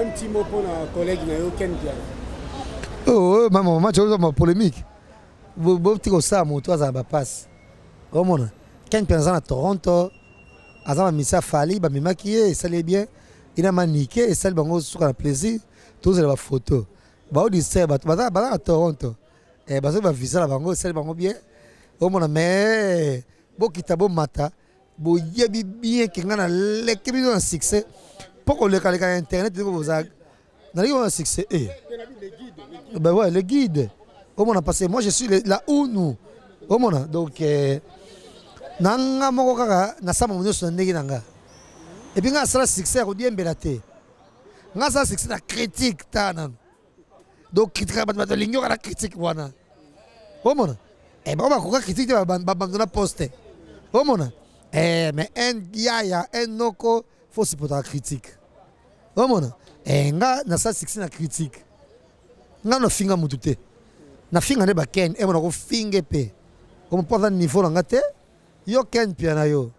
Un petit mot pour un collègue Ken Piana. Oh, maman, tu as ma polémique. Vous avez ça, mon toit, ça va passer. Oh, mon Ken Piana à Toronto, à ça, ma Fali, ma maquillé, ça allait bien. Il a maniqué, et ça, il va sur un plaisir. Tous les photos. Bah, on dit ça, bah, à Toronto. Et bah, ça va viser la bango, ça, va bien. Oh, mon mais, bon, qui t'a bon matin, bon, il y a bien qui a un succès. Pourquoi le cas internet, vous avez un succès. Ben ouais, le guide. Oh, mon passé, moi, je suis là où nous. Oh, mon donc, nanga moko kaka na sama munyo so ndenge nanga. Et puis nga sala succès ko diembe la te. Nga sala succès na critique ta nan. Donc critique ba to linyo la critique wana. Oh mon. Et ba ko critique ba na poster. Oh mon. Mais un yaya un noko faut se porter critique. Oh mon. Nga na sala succès na critique. Nga no finga mutute. Na finga ne ba ken e mo ko finge pe. Comme pas dans niveau nga te. Yo Ken Piana yo.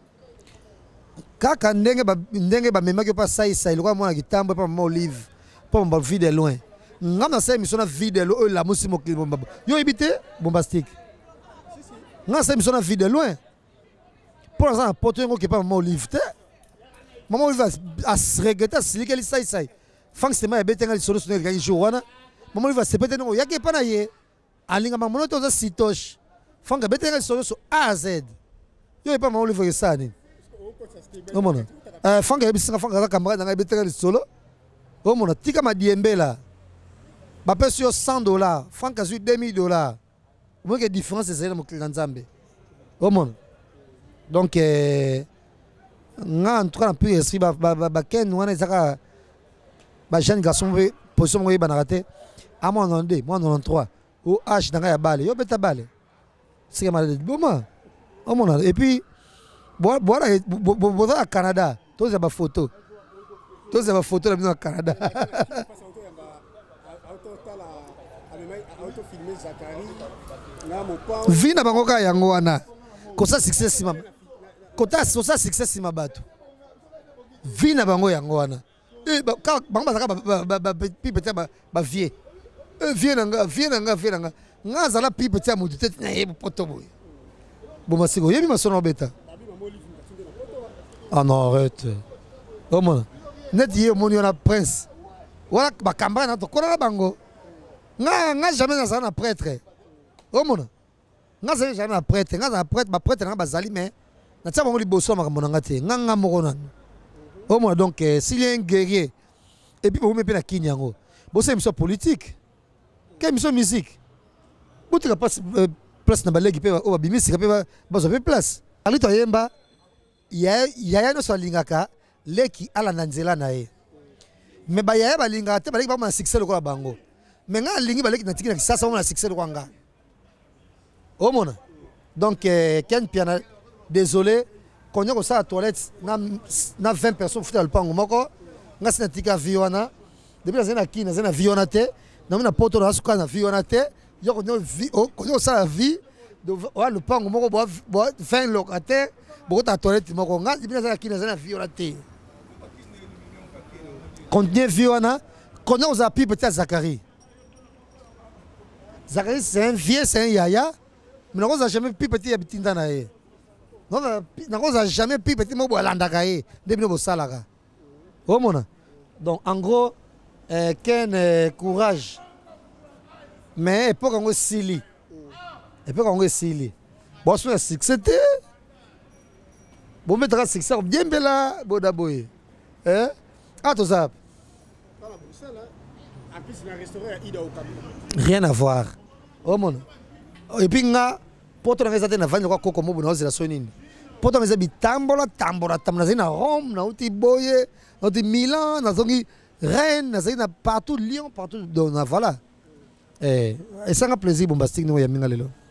Kaka ndenge ba memaki pa sai lokwa mwana kitambo pa mama Olive. Pa mba vide loin. Ngam na sai mission na vide lo la musi mokili bomba. Yo ibité bombastique. Ngam sai mission na vide loin. Pour l'instant poto ngo ki pa mama Olive te. Mama Olive a regretter silike li sai. Fang sema ya betenga li solo solo ga jowana. Mama Olive se pete ngo yake pa na ye. Alinga mamono to za sitosh. Fanga betenga li solo so A à Z. Yo pas Mama Olive ça ni. Oh mon. Fanga ebisinga fanga la camarade nga betenga li solo. Oh mon, tika ma diembe là. Ba pèse yo $100, fanga sur $2000. Moi que différence c'est là mon client Nzambe. Oh mon. Donc nga en tout cas plus esprit ba ken wana ezaka ba jeune garçon position mo ba na raté. À moi 92, moi 93. Au H dans ya balle. Yo beta balle. C'est comme ça. Bon, et puis, voilà, au Canada, tous les photos. Tous les photos au Canada. Vina bangoka yango wana. Kosa succès sima. Kota sosa succès sima bato. Vina bango yango wana. Eh bango ba peut-être ba vieux. Vieux nanga. Nga zala pipe tia mutu tete na yebo poto boy. Bon masiko yebi masono beta. Ah non arrête. Oh mon. Net yé moni on a prince. Wala ba kamba na to kona bango. Nga jamais na sana prêtre. Oh mon. Nga jamais na prêtre, nga na prêtre, ba prêtre na bazali mais na tia bango liboso makambo na ngate. Nga moko na. Oh mon donc s'il y a un guerrier et puis vous me pe na kinyango. Bo c'est mission politique. Quelle mission musique? Vous avez place na balegi pe o bimisi pe bazo pe place. Alito yemba ya no so lingaka leki ala na nzela na ye. Me ba ya ba linga te baleki ba ma succès lokola bango. Me nga lingi baleki na tikina sasa na succès lokola nga. O mona. Donc Ken Piana désolé quand on ça à toilette na 20 personnes futa le pango moko nga sina tika viona depuis na kina na viona te na poto na suka na viona te. Yo connais ça la vie de le pango moko bo 20 locataires bo ta toilette moko nga ibina za kina za violate combien violana connais aux appuis peut-être Zachary c'est un vieux c'est un yaya mais on n'a jamais pu petit habitinda na ye non on n'a jamais pu petit mo bo landaka ye depuis bo salaka oh mona donc en gros Ken courage. Mais époque on sili. Époque on sili. Bon c'est succès. Bon mettre succès bien bella boda boy. Hein? Ah tout ça. Rien à voir. Oh mon. Et puis nga poto na zate na vanya kwa koko mobu na ozela sonini. Poto na zabi tambola tamna zina Rome na uti boye, na uti Milan, na zongi Rennes, na zina partout Lyon, partout donc voilà. Et ça a plaisir bombastique nous y a minga lelo.